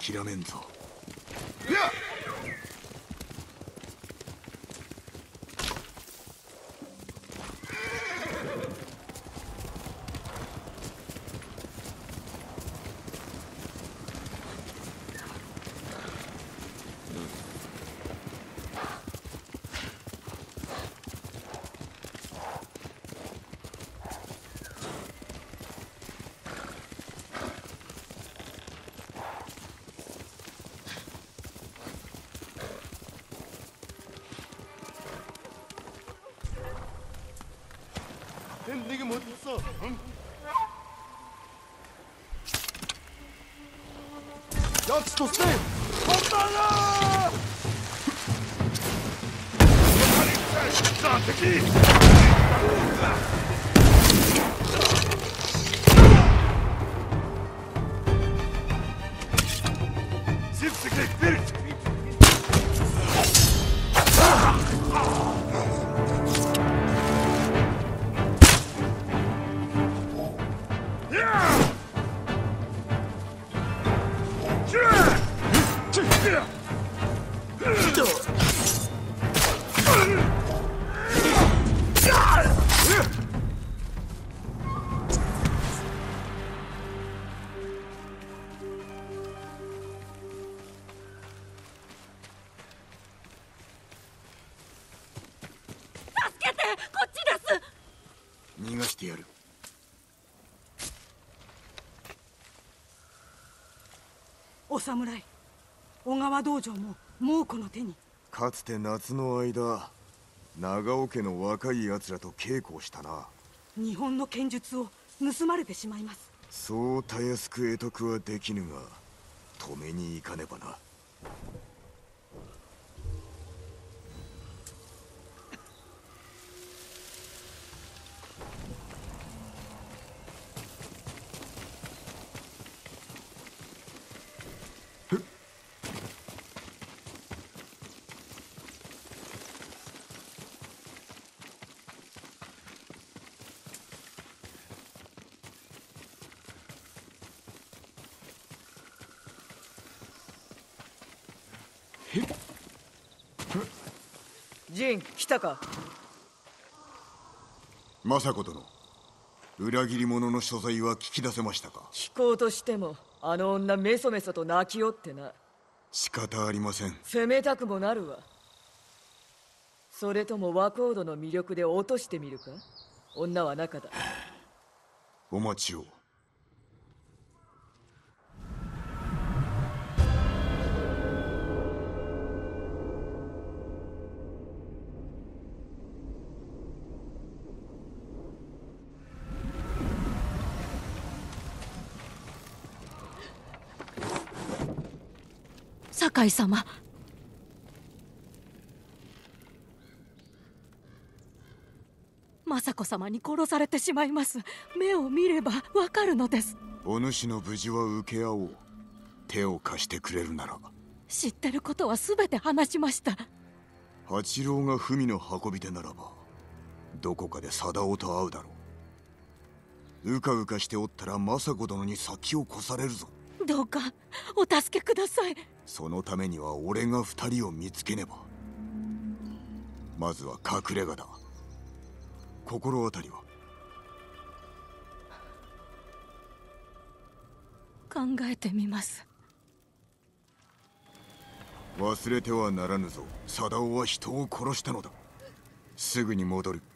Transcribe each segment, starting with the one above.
諦めんぞ。 네가 못 있어. 응? 약수도 세. 엄마야! 자, 대기. 십스게 빌. 逃がしてやる。 お侍、小川道場も猛虎の手に。 かつて夏の間、長尾家の若い奴らと稽古をしたな。 日本の剣術を盗まれてしまいます。 そうたやすく得得はできぬが、止めに行かねばな。 ジン、来たか。 政子殿、裏切り者の所在は聞き出せましたか。 聞こうとしてもあの女メソメソと泣きよってな。 仕方ありません。 責めたくもなるわ。それとも和コードの魅力で落としてみるか。女は中だ。 お待ちを。 酒井様、政子様に殺されてしまいます。目を見ればわかるのです。 お主の無事は受け合おう。手を貸してくれるなら。 知ってることは全て話しました。 八郎が文の運び手ならば、どこかで貞夫と会うだろう。うかうかしておったら政子殿に先を越されるぞ。 どうかお助けください。 そのためには俺が二人を見つけねば。まずは隠れ家だ。心当たりは。 考えてみます。 忘れてはならぬぞ。貞夫は人を殺したのだ。すぐに戻る。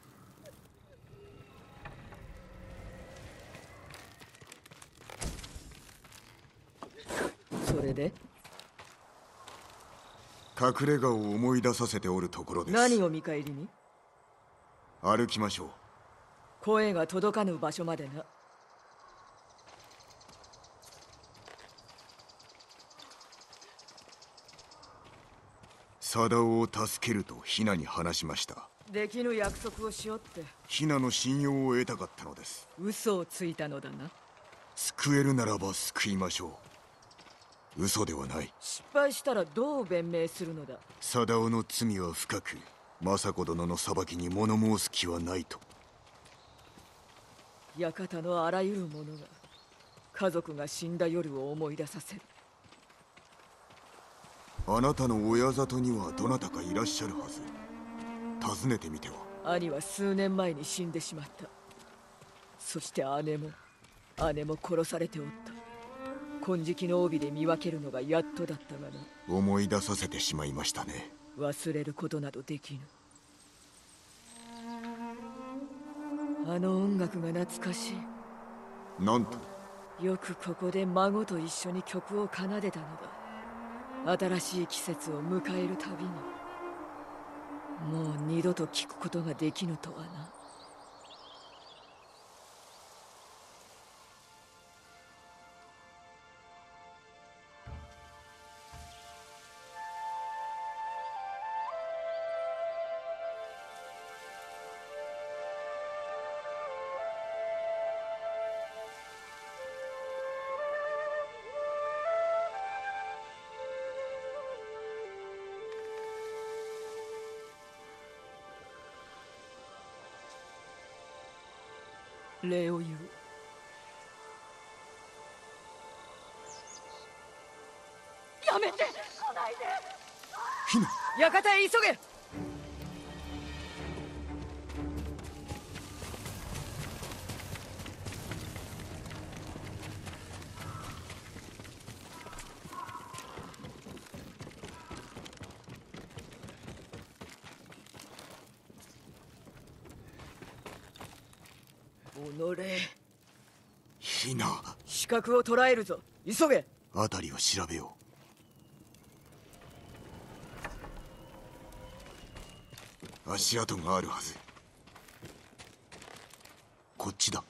それで隠れ家を思い出させておるところです。 何を見返りに。 歩きましょう。 声が届かぬ場所までな。 貞夫を助けるとヒナに話しました。 できぬ約束をしよって。 ヒナの信用を得たかったのです。 嘘をついたのだな。 救えるならば救いましょう。嘘ではない。 失敗したらどう弁明するのだ。 貞夫の罪は深く、政子殿の裁きに物申す気はないと。 館のあらゆるものが家族が死んだ夜を思い出させる。 あなたの親里にはどなたかいらっしゃるはず。訪ねてみては。 兄は数年前に死んでしまった。そして姉も殺されておった。金色の帯で見分けるのがやっとだったがな。 思い出させてしまいましたね。 忘れることなどできぬ。あの音楽が懐かしい。 なんと。 よくここで孫と一緒に曲を奏でたのだ。新しい季節を迎えるたびに。もう二度と聞くことができぬとはな。礼を言う。やめて、来ないで。 ヒナ。 館へ急げ。 ヒナ。 視覚を捉えるぞ。急げ。 辺りを調べよう。足跡があるはず。こっちだ。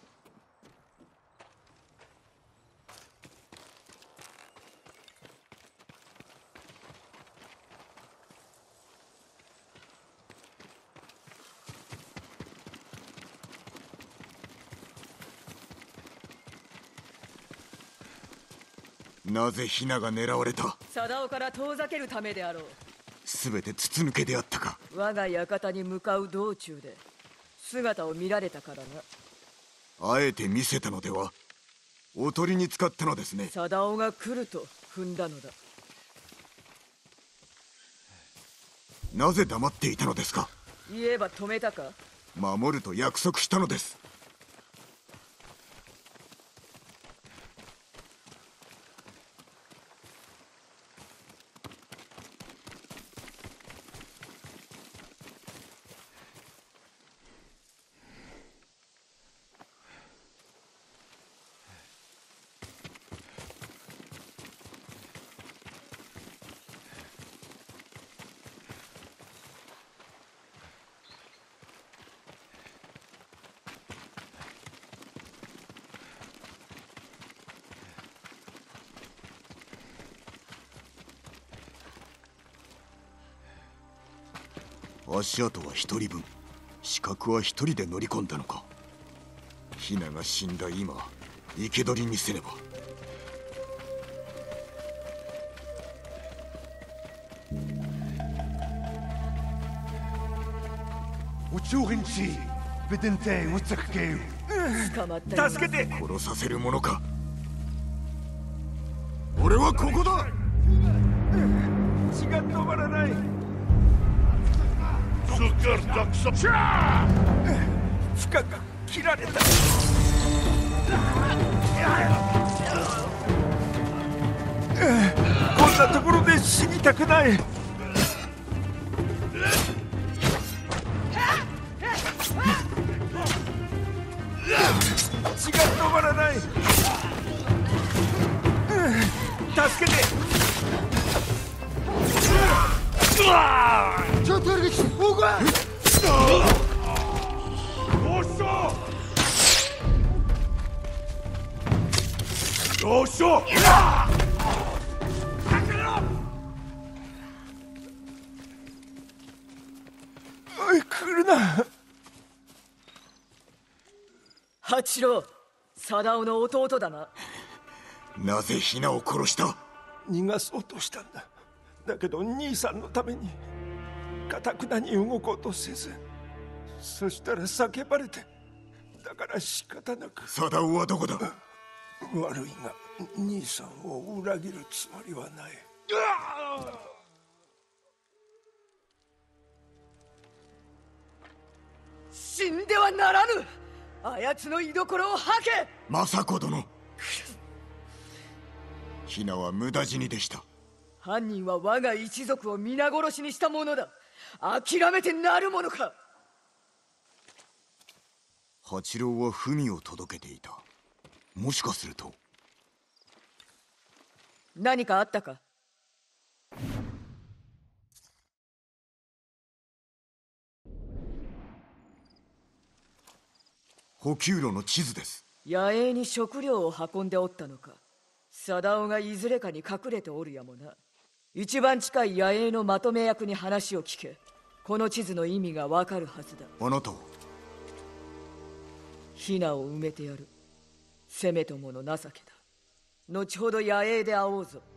なぜヒナが狙われた？ 貞夫から遠ざけるためであろう。 すべて筒抜けであったか。 我が館に向かう道中で姿を見られたからな。 あえて見せたのでは？おとりに使ったのですね。 貞夫が来ると踏んだのだ。 なぜ黙っていたのですか？ 言えば止めたか？ 守ると約束したのです。足跡は一人分、視覚は一人で乗り込んだのか。ヒナが死んだ今、生け捕りにせねば。 捕まった。 助けて。 殺させるものか。俺はここだ。 血が止まらない。深く切られた。こんなところで死にたくない。血が止まらない。助けて。おい、来るな。 八郎、貞夫の弟だな。 なぜヒナを殺した？ 逃がそうとしたんだ。だけど兄さんのために固くなに動こうとせず、そしたら叫ばれて、だから仕方なく。 貞夫はどこだ？ 悪いが兄さんを裏切るつもりはない。 死んではならぬ。あやつの居所を吐け。 政子殿、ヒナは無駄死にでした。 犯人は我が一族を皆殺しにしたものだ。諦めてなるものか。 八郎は文を届けていた。もしかすると。 何かあったか。 補給路の地図です。 野営に食料を運んでおったのか。貞夫がいずれかに隠れておるやもな。一番近い野営のまとめ役に話を聞け。この地図の意味がわかるはずだ。 あなたは？ ヒナを埋めてやる。せめともの情けだ。後ほど野営で会おうぞ。